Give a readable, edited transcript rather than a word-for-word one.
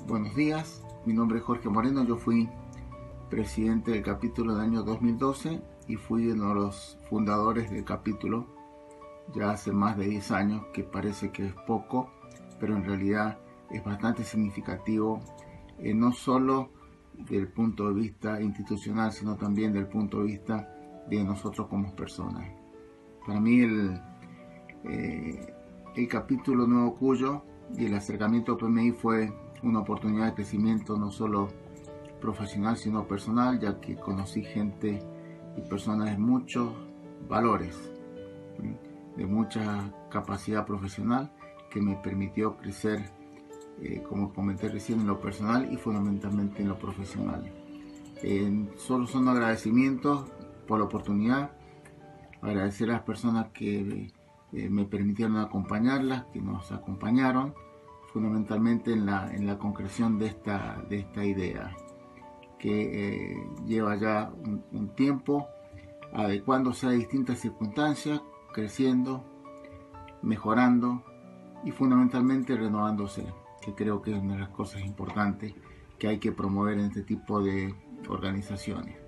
Buenos días, mi nombre es Jorge Moreno, yo fui presidente del capítulo del año 2012 y fui uno de los fundadores del capítulo ya hace más de 10 años, que parece que es poco, pero en realidad es bastante significativo, no solo del punto de vista institucional, sino también del punto de vista de nosotros como personas. Para mí el capítulo Nuevo Cuyo y el acercamiento a PMI fue una oportunidad de crecimiento no solo profesional sino personal, ya que conocí gente y personas de muchos valores, de mucha capacidad profesional, que me permitió crecer, como comenté recién, en lo personal y fundamentalmente en lo profesional. Solo son agradecimientos por la oportunidad, agradecer a las personas que me permitieron acompañarlas, que nos acompañaron fundamentalmente en la concreción de esta idea, que lleva ya un tiempo adecuándose a distintas circunstancias, creciendo, mejorando y fundamentalmente renovándose, que creo que es una de las cosas importantes que hay que promover en este tipo de organizaciones.